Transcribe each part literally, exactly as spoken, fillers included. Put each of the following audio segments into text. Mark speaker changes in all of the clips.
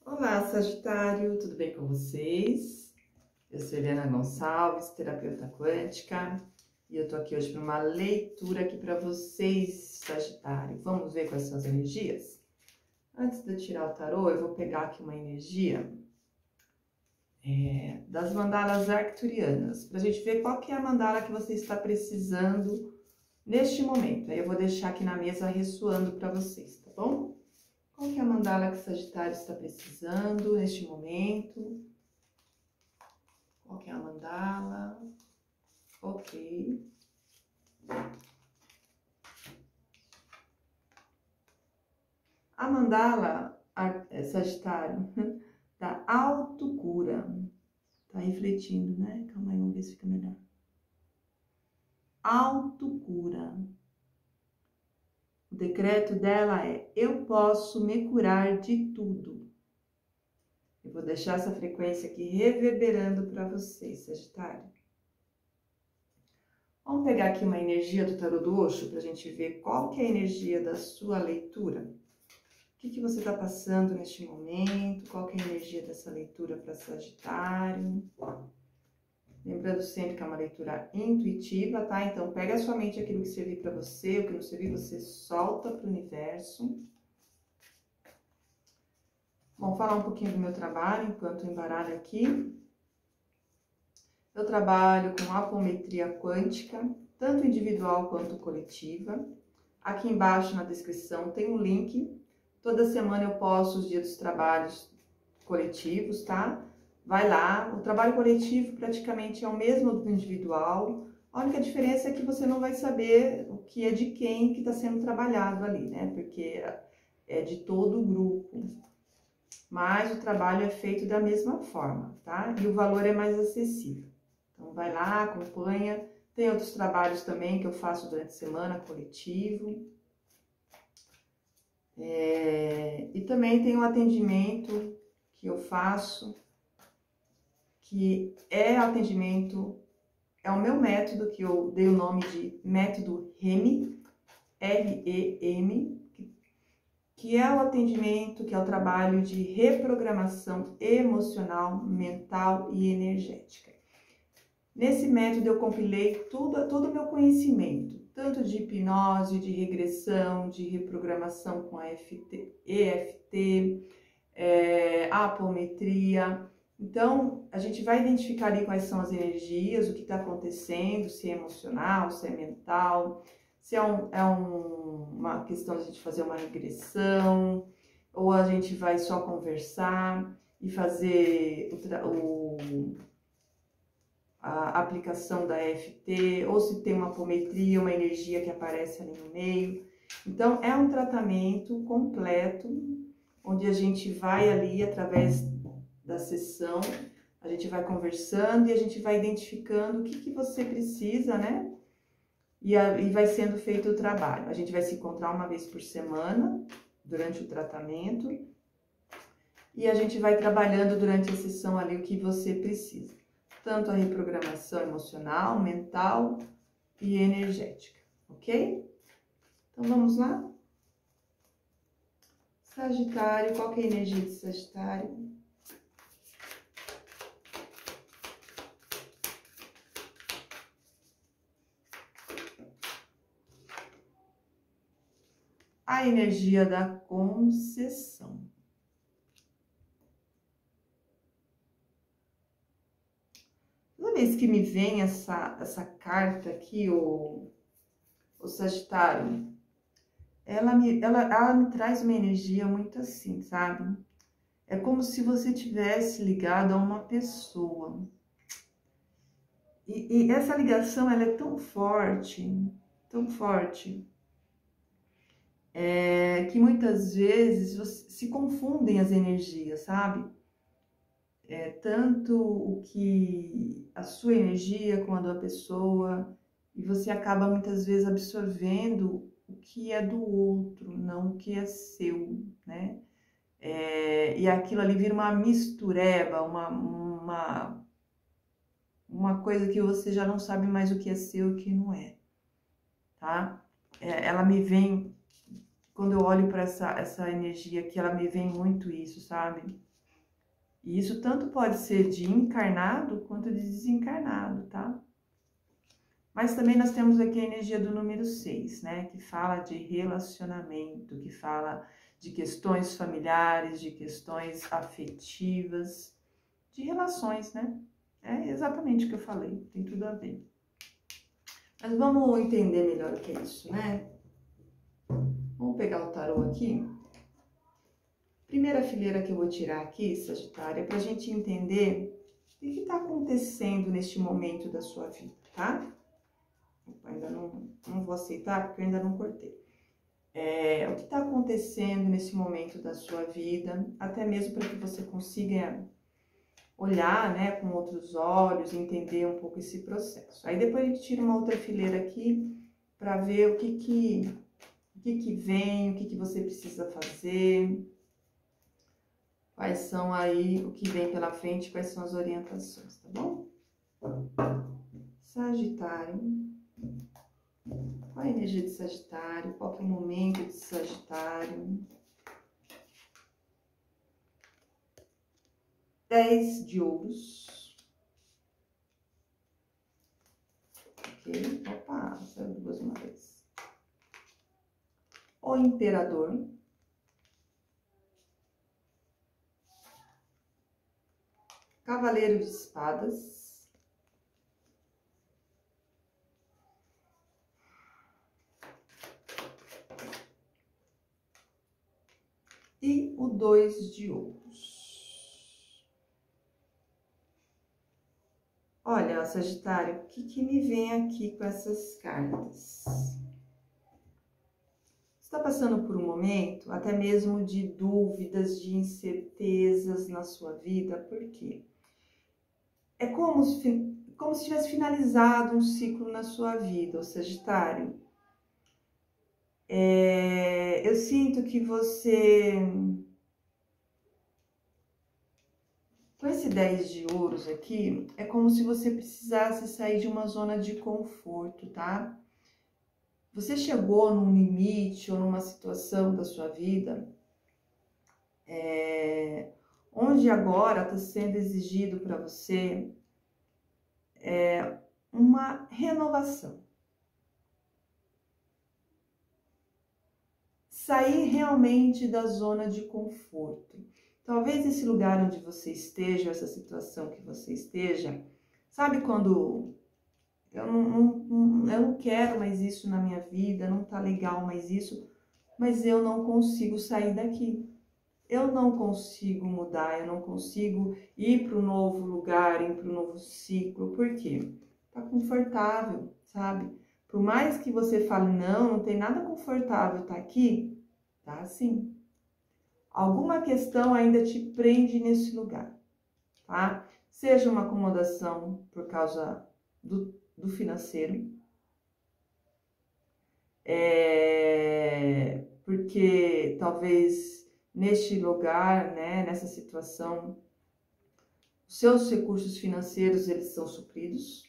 Speaker 1: Olá, Sagitário, tudo bem com vocês? Eu sou Eliana Gonçalves, terapeuta quântica, e eu tô aqui hoje para uma leitura aqui para vocês, Sagitário. Vamos ver quais são as energias? Antes de eu tirar o tarô, eu vou pegar aqui uma energia é, das mandalas arcturianas, para a gente ver qual que é a mandala que você está precisando neste momento. Aí eu vou deixar aqui na mesa ressoando para vocês, tá bom? Qual que é a mandala que o Sagitário está precisando neste momento? Qual que é a mandala? Ok. A mandala, Sagitário, da autocura. Tá refletindo, né? Calma aí, vamos ver se fica melhor. Autocura. O decreto dela é: eu posso me curar de tudo. Eu vou deixar essa frequência aqui reverberando para vocês, Sagitário. Vamos pegar aqui uma energia do tarô do Osho para a gente ver qual que é a energia da sua leitura. O que, que você está passando neste momento? Qual que é a energia dessa leitura para Sagitário? Lembrando sempre que é uma leitura intuitiva, tá? Então pega a sua mente aquilo que servir para você, o que não servir você solta para o universo. Vamos falar um pouquinho do meu trabalho enquanto eu embaralho aqui. Eu trabalho com apometria quântica, tanto individual quanto coletiva. Aqui embaixo na descrição tem um link. Toda semana eu posto os dias dos trabalhos coletivos, tá? Vai lá. O trabalho coletivo praticamente é o mesmo do individual. A única diferença é que você não vai saber o que é de quem que está sendo trabalhado ali, né? Porque é de todo o grupo. Mas o trabalho é feito da mesma forma, tá? E o valor é mais acessível. Então, vai lá, acompanha. Tem outros trabalhos também que eu faço durante a semana, coletivo. É, e também tem um atendimento que eu faço, que é atendimento, é o meu método, que eu dei o nome de método REM, R E M, que é o atendimento, que é o trabalho de reprogramação emocional, mental e energética. Nesse método eu compilei tudo, todo o meu conhecimento, tanto de hipnose, de regressão, de reprogramação com a E F T, é, apometria. Então, a gente vai identificar ali quais são as energias, o que está acontecendo, se é emocional, se é mental, se é, um, é um, uma questão de a gente fazer uma regressão, ou a gente vai só conversar e fazer o... o a aplicação da E F T, ou se tem uma apometria, uma energia que aparece ali no meio. Então, é um tratamento completo, onde a gente vai ali, através da sessão, a gente vai conversando e a gente vai identificando o que, que você precisa, né? E, a, e vai sendo feito o trabalho. A gente vai se encontrar uma vez por semana, durante o tratamento, e a gente vai trabalhando durante a sessão ali o que você precisa. Tanto a reprogramação emocional, mental e energética, ok? Então, vamos lá? Sagitário, qual que é a energia de Sagitário? A energia da concessão. Toda vez que me vem essa, essa carta aqui, o, o Sagitário, ela me, ela, ela me traz uma energia muito assim, sabe? É como se você tivesse ligado a uma pessoa. E, e essa ligação, ela é tão forte, tão forte, é, que muitas vezes você, se confundem as energias, sabe? É, tanto o que a sua energia com a da pessoa, e você acaba muitas vezes absorvendo o que é do outro, não o que é seu, né? É, e aquilo ali vira uma mistureba, uma, uma, uma coisa que você já não sabe mais o que é seu e o que não é, tá? É, ela me vem, quando eu olho para essa, essa energia aqui, ela me vem muito isso, sabe? E isso tanto pode ser de encarnado quanto de desencarnado, tá? Mas também nós temos aqui a energia do número seis, né? Que fala de relacionamento, que fala de questões familiares, de questões afetivas, de relações, né? É exatamente o que eu falei, tem tudo a ver. Mas vamos entender melhor o que é isso, né? Vamos pegar o tarô aqui. Primeira fileira que eu vou tirar aqui, Sagitário, é para a gente entender o que está acontecendo neste momento da sua vida, tá? Opa, ainda não, não vou aceitar porque eu ainda não cortei. É, o que está acontecendo nesse momento da sua vida, até mesmo para que você consiga olhar, né, com outros olhos, entender um pouco esse processo. Aí depois a gente tira uma outra fileira aqui para ver o que que, o que que vem, o que que você precisa fazer, quais são aí o que vem pela frente, quais são as orientações, tá bom? Sagitário. Qual a energia de Sagitário? Qual que é o momento de Sagitário? Dez de ouros. Ok. Opa, saiu duas uma vez. O Imperador. Cavaleiro de espadas. E o dois de ouros. Olha, Sagitário, o que, que me vem aqui com essas cartas? Você está passando por um momento, até mesmo de dúvidas, de incertezas na sua vida, por quê? É como se, como se tivesse finalizado um ciclo na sua vida, o Sagitário. É, eu sinto que você... Com esse dez de ouros aqui, é como se você precisasse sair de uma zona de conforto, tá? Você chegou num limite ou numa situação da sua vida é, onde agora está sendo exigido para você é, uma renovação. Sair realmente da zona de conforto. Talvez esse lugar onde você esteja, essa situação que você esteja, sabe quando eu não, não, eu não quero mais isso na minha vida, não tá legal mais isso, mas eu não consigo sair daqui. Eu não consigo mudar, eu não consigo ir para um novo lugar, ir para um novo ciclo. Por quê? Tá confortável, sabe? Por mais que você fale, não, não tem nada confortável, tá aqui, tá assim. Alguma questão ainda te prende nesse lugar, tá? Seja uma acomodação por causa do, do financeiro, é, porque talvez neste lugar, né, nessa situação, os seus recursos financeiros, eles são supridos.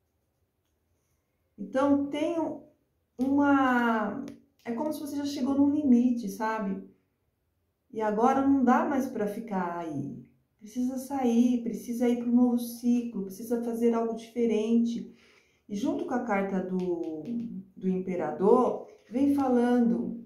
Speaker 1: Então, tem uma... É como se você já chegou num limite, sabe? E agora não dá mais para ficar aí. Precisa sair, precisa ir para um novo ciclo, precisa fazer algo diferente. E junto com a carta do, do Imperador, vem falando...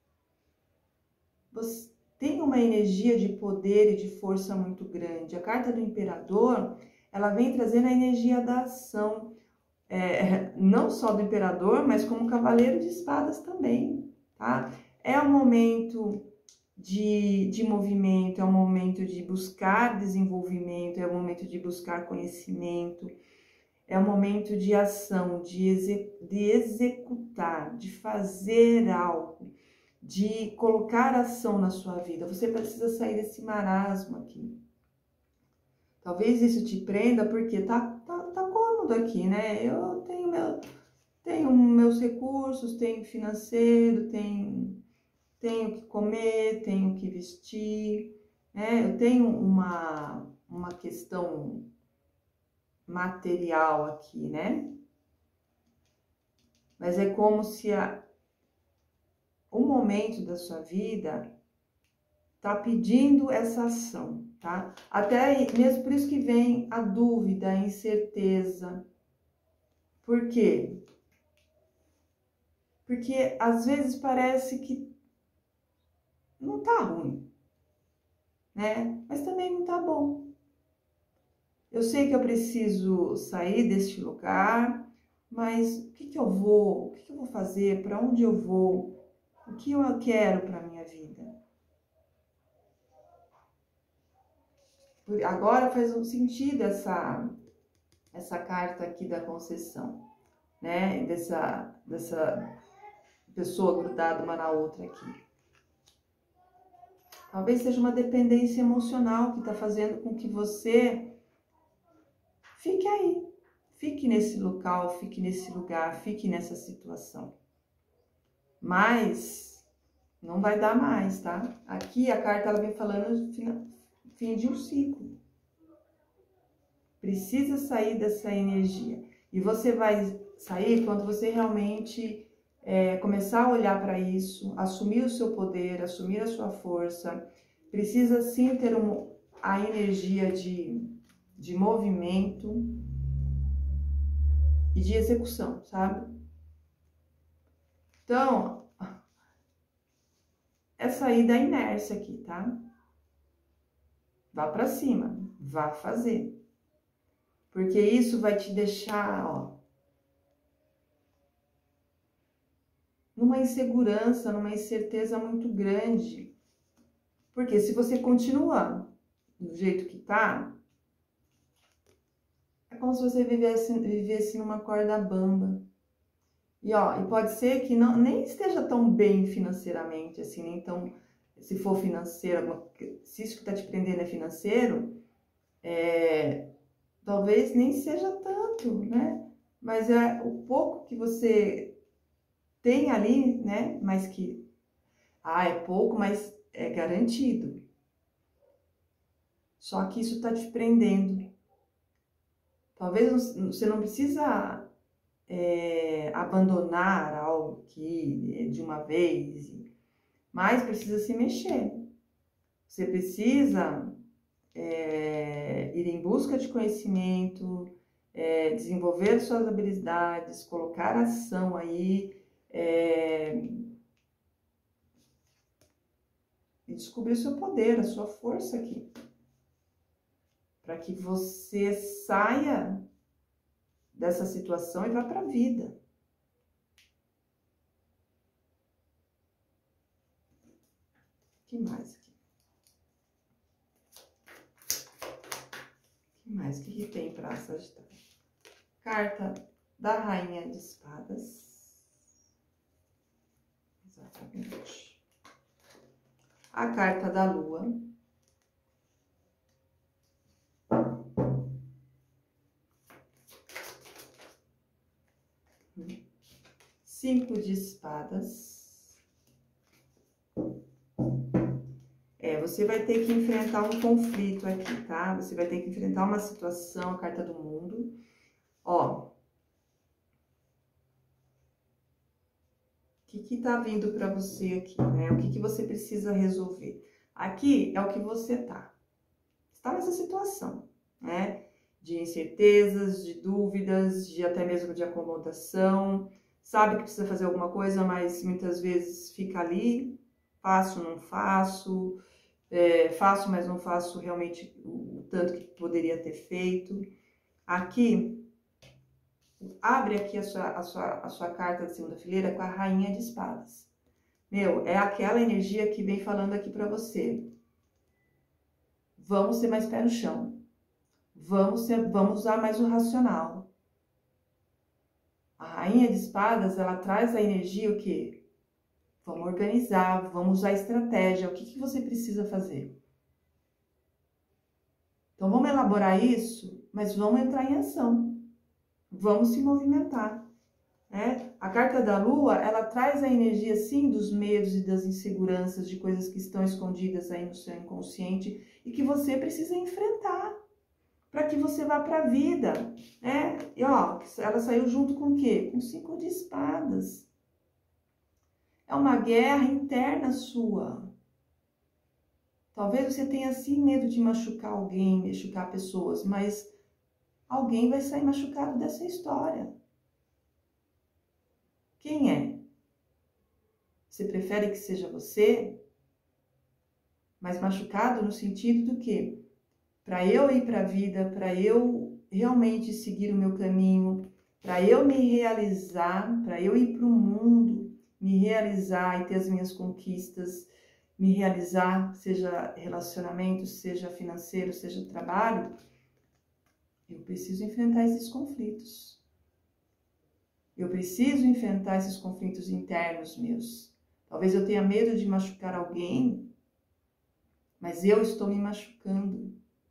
Speaker 1: Você tem uma energia de poder e de força muito grande. A carta do Imperador, ela vem trazendo a energia da ação. É, não só do Imperador, mas como Cavaleiro de Espadas também, tá? É um momento de, de movimento, é um momento de buscar desenvolvimento, é um momento de buscar conhecimento, é um momento de ação, de, exe, de executar, de fazer algo, de colocar ação na sua vida. Você precisa sair desse marasmo aqui. Talvez isso te prenda porque tá, tá, tá cômodo aqui, né? Eu tenho, meu, tenho meus recursos, tenho financeiro, tenho, tenho que comer, tenho que vestir, né? Eu tenho uma, uma questão material aqui, né? Mas é como se a, o momento da sua vida tá pedindo essa ação, tá? Até aí, mesmo por isso que vem a dúvida, a incerteza. Por quê? Porque às vezes parece que não tá ruim, né? Mas também não tá bom. Eu sei que eu preciso sair deste lugar, mas o que que eu vou, o que que eu vou fazer, para onde eu vou, o que eu quero para minha vida? Agora faz um sentido essa, essa carta aqui da concessão, né? Dessa, dessa pessoa grudada uma na outra aqui. Talvez seja uma dependência emocional que está fazendo com que você fique aí, fique nesse local, fique nesse lugar, fique nessa situação. Mas não vai dar mais, tá? Aqui a carta ela vem falando fim de um ciclo. Precisa sair dessa energia. E você vai sair quando você realmente é, começar a olhar para isso, assumir o seu poder, assumir a sua força. Precisa sim ter um, a energia de, de movimento e de execução, sabe? Então, é sair da inércia aqui, tá? Vá para cima, vá fazer. Porque isso vai te deixar, ó, numa insegurança, numa incerteza muito grande. Porque se você continuar do jeito que tá, é como se você vivesse, vivesse numa corda bamba. E ó, e pode ser que não, nem esteja tão bem financeiramente, assim, nem tão, se for financeiro, se isso que tá te prendendo é financeiro, é, talvez nem seja tanto, né? Mas é o pouco que você tem ali, né? Mas que, ah, é pouco, mas é garantido. Só que isso tá te prendendo. Talvez você não precisa é, abandonar algo que de uma vez, mas precisa se mexer. Você precisa é, ir em busca de conhecimento, é, desenvolver suas habilidades, colocar ação aí, é, e descobrir o seu poder, a sua força aqui. Para que você saia dessa situação e vá para a vida. O que mais aqui? O que mais? O que, que tem para Sagitário? Carta da Rainha de Espadas. Exatamente. A carta da Lua. Cinco de espadas. É, você vai ter que enfrentar um conflito aqui, tá? Você vai ter que enfrentar uma situação, a carta do mundo. Ó. O que que tá vindo pra você aqui, né? O que que você precisa resolver? Aqui é o que você tá. Está nessa situação, né? De incertezas, de dúvidas, de até mesmo de acomodação. Sabe que precisa fazer alguma coisa, mas muitas vezes fica ali, faço, não faço, é, faço, mas não faço realmente o tanto que poderia ter feito. Aqui, abre aqui a sua, a sua, a sua carta de segunda fileira com a Rainha de Espadas. Meu, é aquela energia que vem falando aqui pra você. Vamos ter mais pé no chão. Vamos, ser, vamos usar mais o racional. A Rainha de Espadas, ela traz a energia o quê? Vamos organizar, vamos usar estratégia. O que, que você precisa fazer? Então, vamos elaborar isso, mas vamos entrar em ação. Vamos se movimentar, né? A carta da Lua, ela traz a energia, sim, dos medos e das inseguranças, de coisas que estão escondidas aí no seu inconsciente e que você precisa enfrentar. Para que você vá para a vida, né? E ó, ela saiu junto com o quê? Com cinco de espadas. É uma guerra interna sua. Talvez você tenha sim medo de machucar alguém, machucar pessoas, mas alguém vai sair machucado dessa história. Quem é? Você prefere que seja você? Mas machucado no sentido do quê? Para eu ir para a vida, para eu realmente seguir o meu caminho, para eu me realizar, para eu ir para o mundo, me realizar e ter as minhas conquistas, me realizar, seja relacionamento, seja financeiro, seja trabalho, eu preciso enfrentar esses conflitos. Eu preciso enfrentar esses conflitos internos meus. Talvez eu tenha medo de machucar alguém, mas eu estou me machucando.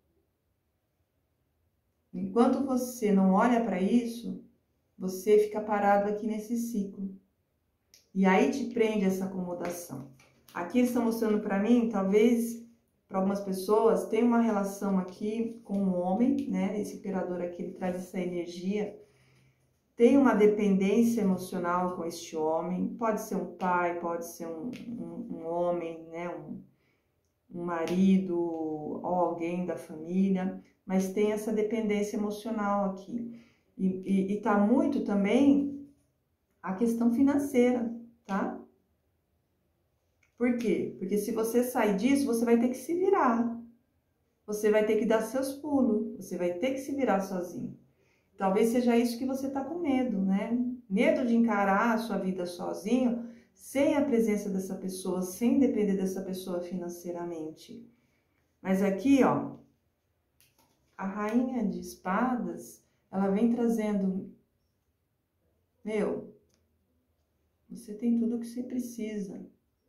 Speaker 1: Enquanto você não olha para isso, você fica parado aqui nesse ciclo. E aí te prende essa acomodação. Aqui eles estão mostrando para mim, talvez para algumas pessoas, tem uma relação aqui com o homem, né? Esse imperador aqui, ele traz essa energia. Tem uma dependência emocional com este homem. Pode ser um pai, pode ser um, um, um homem, né? Um, um marido ou alguém da família. Mas tem essa dependência emocional aqui. E está muito também a questão financeira, tá? Por quê? Porque se você sair disso, você vai ter que se virar. Você vai ter que dar seus pulos. Você vai ter que se virar sozinho. Talvez seja isso que você está com medo, né? Medo de encarar a sua vida sozinho, sem a presença dessa pessoa, sem depender dessa pessoa financeiramente. Mas aqui, ó, a rainha de espadas, ela vem trazendo, meu, você tem tudo o que você precisa.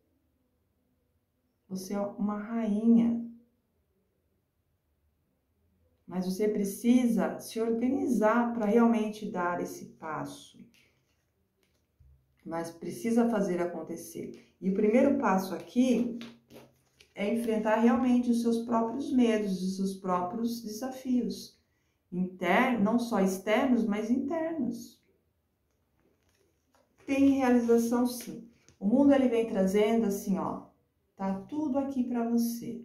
Speaker 1: Você é uma rainha. Mas você precisa se organizar para realmente dar esse passo. Mas precisa fazer acontecer. E o primeiro passo aqui é enfrentar realmente os seus próprios medos, os seus próprios desafios. Internos, não só externos, mas internos. Tem realização sim. O mundo ele vem trazendo assim, ó, tá tudo aqui para você.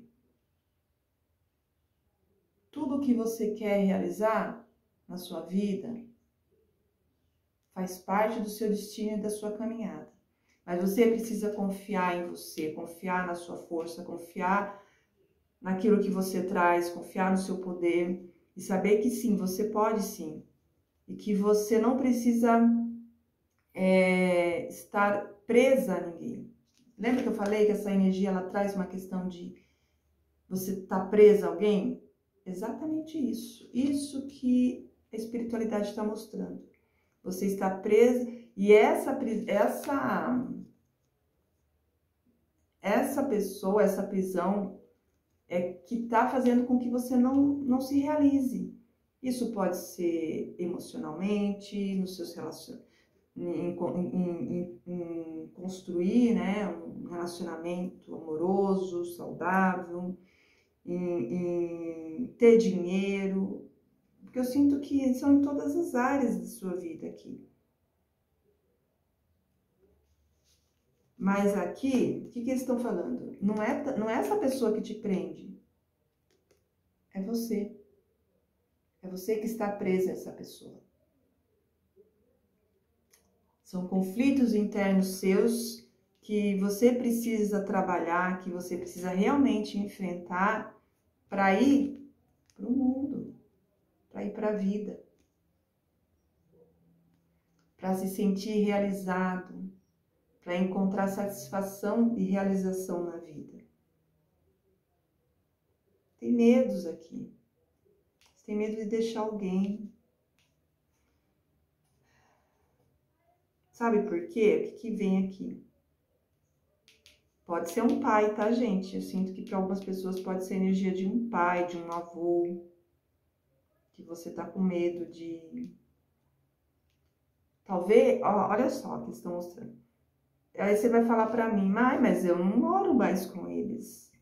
Speaker 1: Tudo que você quer realizar na sua vida faz parte do seu destino e da sua caminhada. Mas você precisa confiar em você, confiar na sua força, confiar naquilo que você traz, confiar no seu poder e saber que sim, você pode sim. E que você não precisa é, estar presa a ninguém. Lembra que eu falei que essa energia ela traz uma questão de você estar presa a alguém? Exatamente isso. Isso que a espiritualidade está mostrando. Você está presa e essa, essa, essa pessoa, essa prisão é que está fazendo com que você não, não se realize. Isso pode ser emocionalmente, nos seus relacionamentos, em, em, em, em construir, né, um relacionamento amoroso, saudável, em, em ter dinheiro, porque eu sinto que são em todas as áreas da sua vida aqui. Mas aqui, o que, que eles estão falando? Não é, não é essa pessoa que te prende, é você. É você que está presa a essa pessoa. São conflitos internos seus que você precisa trabalhar, que você precisa realmente enfrentar para ir para o mundo, para ir para a vida, para se sentir realizado, para encontrar satisfação e realização na vida. Tem medos aqui. Você tem medo de deixar alguém. Sabe por quê? O que, que vem aqui? Pode ser um pai, tá, gente? Eu sinto que para algumas pessoas pode ser a energia de um pai, de um avô, que você tá com medo de... Talvez, ó, olha só o que estão mostrando. Aí você vai falar pra mim, mãe, mas eu não moro mais com eles.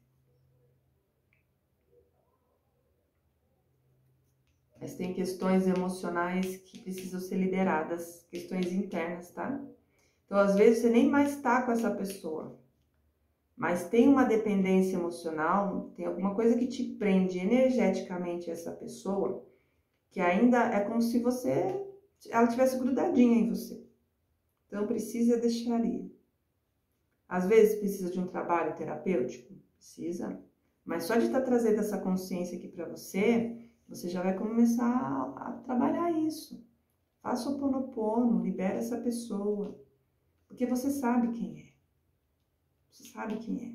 Speaker 1: Mas tem questões emocionais que precisam ser lideradas, questões internas, tá? Então, às vezes, você nem mais tá com essa pessoa. Mas tem uma dependência emocional, tem alguma coisa que te prende energeticamente a essa pessoa, que ainda é como se você, ela tivesse grudadinha em você. Então precisa deixar ir. Às vezes precisa de um trabalho terapêutico, precisa. Mas só de estar trazendo essa consciência aqui para você, você já vai começar a, a trabalhar isso. Faça o Ho'oponopono, libera essa pessoa. Porque você sabe quem é. Você sabe quem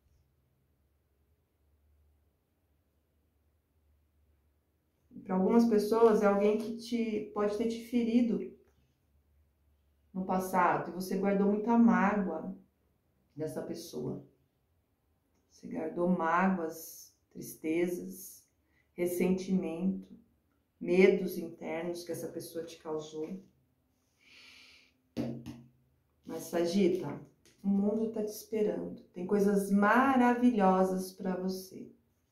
Speaker 1: é. Para algumas pessoas é alguém que te, pode ter te ferido no passado e você guardou muita mágoa dessa pessoa. Você guardou mágoas, tristezas, ressentimento, medos internos que essa pessoa te causou. Mas, Sagita, o mundo está te esperando. Tem coisas maravilhosas para você.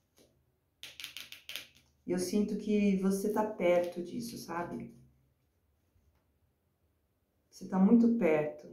Speaker 1: E eu sinto que você está perto disso, sabe? Você está muito perto.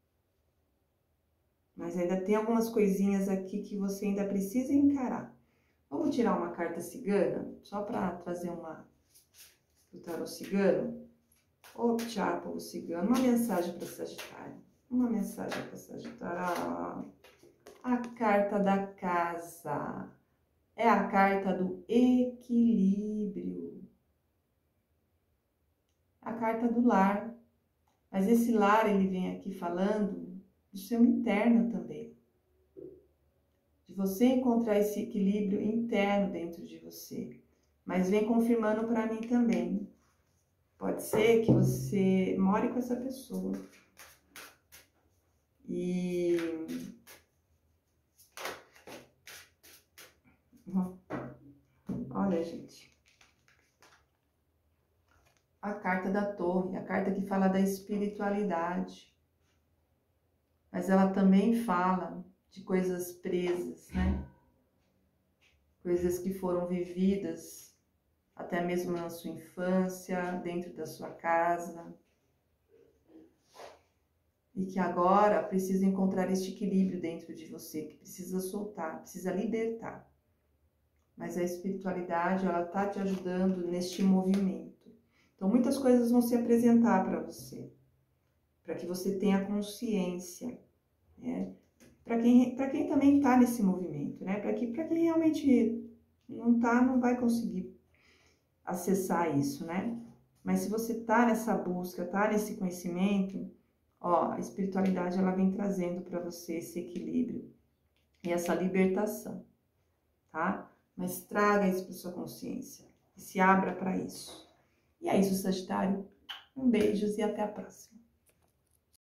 Speaker 1: Mas ainda tem algumas coisinhas aqui que você ainda precisa encarar. Vamos tirar uma carta cigana? Só para trazer uma do tarô cigano? Ô, Tchá, cigano, uma mensagem para Sagitário. Uma mensagem para Sagitário. A carta da casa. É a carta do equilíbrio. A carta do lar. Mas esse lar, ele vem aqui falando do seu interno também. De você encontrar esse equilíbrio interno dentro de você. Mas vem confirmando para mim também. Pode ser que você more com essa pessoa. E... olha, gente. A carta da torre, a carta que fala da espiritualidade. Mas ela também fala de coisas presas, né? Coisas que foram vividas até mesmo na sua infância, dentro da sua casa. E que agora precisa encontrar este equilíbrio dentro de você, que precisa soltar, precisa libertar. Mas a espiritualidade, ela está te ajudando neste movimento. Então, muitas coisas vão se apresentar para você, para que você tenha consciência, né? Para quem, para quem também está nesse movimento, né? Para que, para quem realmente não está, não vai conseguir acessar isso, né? Mas se você está nessa busca, está nesse conhecimento, ó, a espiritualidade, ela vem trazendo para você esse equilíbrio e essa libertação, tá? Mas traga isso para sua consciência e se abra para isso. E é isso, Sagitário. Um beijo e até a próxima.